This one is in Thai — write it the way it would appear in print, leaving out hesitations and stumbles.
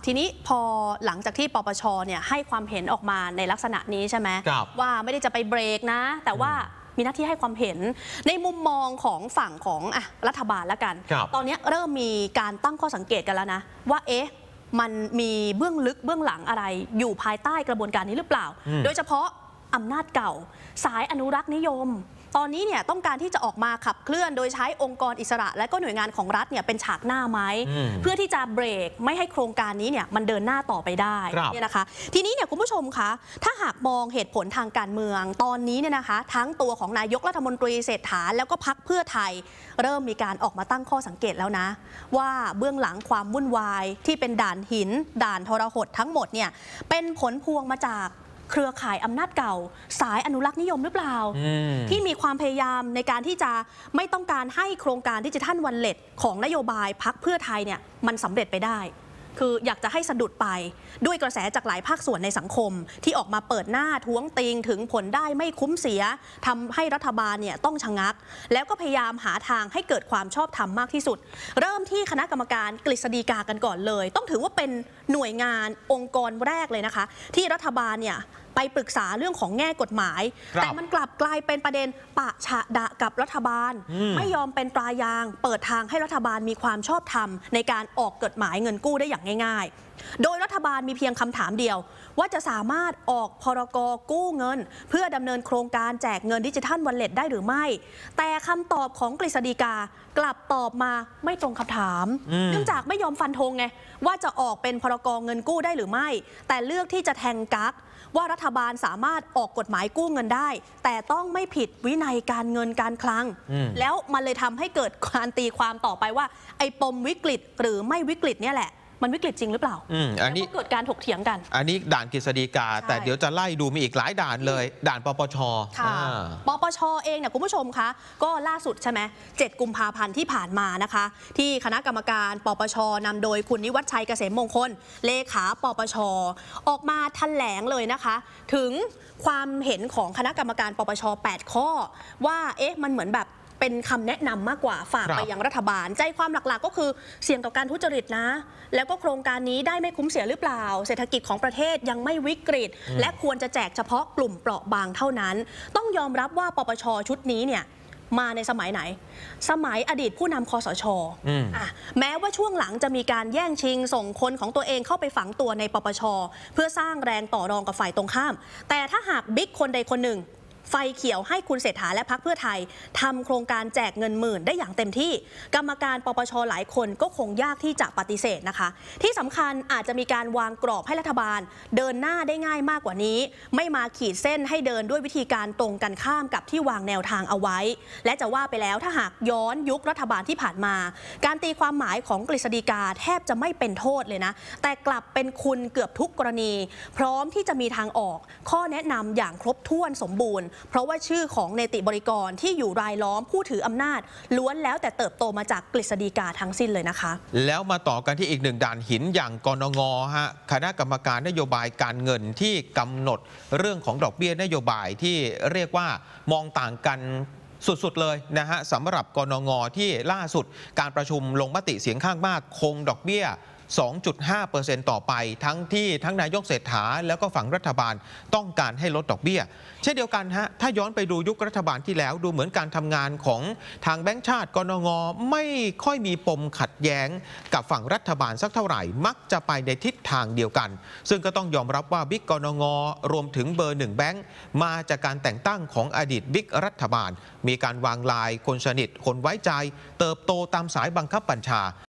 ทีนี้พอหลังจากที่ปปชเนี่ยให้ความเห็นออกมาในลักษณะนี้ใช่ไหมว่าไม่ได้จะไปเบรกนะแต่ว่ามีหน้าที่ให้ความเห็นในมุมมองของฝั่งของรัฐบาลแล้วกันตอนนี้เริ่มมีการตั้งข้อสังเกตกันแล้วนะว่ามันมีเบื้องลึกเบื้องหลังอะไรอยู่ภายใต้กระบวนการนี้หรือเปล่าโดยเฉพาะอำนาจเก่าสายอนุรักษ์นิยมตอนนี้เนี่ยต้องการที่จะออกมาขับเคลื่อนโดยใช้องค์กรอิสระและก็หน่วยงานของรัฐเนี่ยเป็นฉากหน้าไหมเพื่อที่จะเบรกไม่ให้โครงการนี้เนี่ยมันเดินหน้าต่อไปได้เนี่ยนะคะทีนี้เนี่ยคุณผู้ชมคะถ้าหากมองเหตุผลทางการเมืองตอนนี้เนี่ยนะคะทั้งตัวของนายกรัฐมนตรีเศรษฐาแล้วก็พรรคเพื่อไทยเริ่มมีการออกมาตั้งข้อสังเกตแล้วนะว่าเบื้องหลังความวุ่นวายที่เป็นด่านหินด่านทรหดทั้งหมดเนี่ยเป็นผลพวงมาจากเครือข่ายอำนาจเก่าสายอนุรักษ์นิยมหรือเปล่าที่มีความพยายามในการที่จะไม่ต้องการให้โครงการดิจิทัลวอลเล็ตของนโยบายพรรคเพื่อไทยเนี่ยมันสำเร็จไปได้คืออยากจะให้สะดุดไปด้วยกระแสจากหลายภาคส่วนในสังคมที่ออกมาเปิดหน้าท้วงติงถึงผลได้ไม่คุ้มเสียทำให้รัฐบาลเนี่ยต้องชะงักแล้วก็พยายามหาทางให้เกิดความชอบธรรมมากที่สุดเริ่มที่คณะกรรมการกฤษฎีกากันก่อนเลยต้องถือว่าเป็นหน่วยงานองค์กรแรกเลยนะคะที่รัฐบาลเนี่ยไปปรึกษาเรื่องของแง่กฎหมายแต่มันกลับกลายเป็นประเด็นปะฉะดะกับรัฐบาลไม่ยอมเป็นตรายางเปิดทางให้รัฐบาลมีความชอบธรรมในการออกกฎหมายเงินกู้ได้อย่างง่ายๆโดยรัฐบาลมีเพียงคำถามเดียวว่าจะสามารถออกพรก.กู้เงินเพื่อดำเนินโครงการแจกเงินดิจิทัลวอลเล็ตได้หรือไม่แต่คำตอบของกฤษฎีกากลับตอบมาไม่ตรงคำถามเนื่องจากไม่ยอมฟันธงไงว่าจะออกเป็นพรก.เงินกู้ได้หรือไม่แต่เลือกที่จะแทงกั๊กว่ารัฐบาลสามารถออกกฎหมายกู้เงินได้แต่ต้องไม่ผิดวินัยการเงินการคลังแล้วมันเลยทำให้เกิดการตีความต่อไปว่าไอ้ปมวิกฤตหรือไม่วิกฤตเนี่ยแหละมันวิกฤตจริงหรือเปล่าอันนี้เกิดการถกเถียงกันอันนี้ด่านกฤษฎีกาแต่เดี๋ยวจะไล่ดูมีอีกหลายด่านเลยด่านปปช. ปปช.เองเนี่ยคุณผู้ชมคะก็ล่าสุดใช่ไหม7 กุมภาพันธ์ที่ผ่านมานะคะที่คณะกรรมการปปช.นำโดยคุณนิวัฒน์ชัยเกษมมงคลเลขาปปช.ออกมาแถลงเลยนะคะถึงความเห็นของคณะกรรมการปปช. 8 ข้อว่ามันเหมือนแบบเป็นคำแนะนำมากกว่าฝากไปยังรัฐบาลใจความหลักๆก็คือเสี่ยงต่อการทุจริตนะแล้วก็โครงการนี้ได้ไม่คุ้มเสียหรือเปล่าเศรษฐกิจของประเทศยังไม่วิกฤตและควรจะแจกเฉพาะกลุ่มเปราะบางเท่านั้นต้องยอมรับว่าปปช.ชุดนี้เนี่ยมาในสมัยไหนสมัยอดีตผู้นำคสช.แม้ว่าช่วงหลังจะมีการแย่งชิงส่งคนของตัวเองเข้าไปฝังตัวในปปช.เพื่อสร้างแรงต่อรองกับฝ่ายตรงข้ามแต่ถ้าหากบิ๊กคนใดคนหนึ่งไฟเขียวให้คุณเศรษฐาและพรรคเพื่อไทยทำโครงการแจกเงินหมื่นได้อย่างเต็มที่กรรมการปปช.หลายคนก็คงยากที่จะปฏิเสธนะคะที่สำคัญอาจจะมีการวางกรอบให้รัฐบาลเดินหน้าได้ง่ายมากกว่านี้ไม่มาขีดเส้นให้เดินด้วยวิธีการตรงกันข้ามกับที่วางแนวทางเอาไว้และจะว่าไปแล้วถ้าหากย้อนยุครัฐบาลที่ผ่านมาการตีความหมายของกฤษฎีกาแทบจะไม่เป็นโทษเลยนะแต่กลับเป็นคุณเกือบทุกกรณีพร้อมที่จะมีทางออกข้อแนะนำอย่างครบถ้วนสมบูรณ์เพราะว่าชื่อของเนติบริกรที่อยู่รายล้อมผู้ถืออำนาจล้วนแล้วแต่เติบโตมาจากกฤษฎีกาทั้งสิ้นเลยนะคะแล้วมาต่อกันที่อีกหนึ่งด่านหินอย่างกนง.คณะกรรมการนโยบายการเงินที่กำหนดเรื่องของดอกเบี้ยนโยบายที่เรียกว่ามองต่างกันสุดๆเลยนะฮะสำหรับกนง.ที่ล่าสุดการประชุมลงมติเสียงข้างมากคงดอกเบี้ย2.5% ต่อไปทั้งนายกเศรษฐาแล้วก็ฝั่งรัฐบาลต้องการให้ลดดอกเบี้ยเช่นเดียวกันฮะถ้าย้อนไปดูยุครัฐบาลที่แล้วดูเหมือนการทำงานของทางแบงก์ชาติกนง.ไม่ค่อยมีปมขัดแย้งกับฝั่งรัฐบาลสักเท่าไหร่มักจะไปในทิศทางเดียวกันซึ่งก็ต้องยอมรับว่าบิ๊กกนง.รวมถึงเบอร์1แบงก์มาจากการแต่งตั้งของอดีตบิ๊กรัฐบาลมีการวางลายคนสนิทคนไว้ใจเติบโตตามสายบังคับบัญชา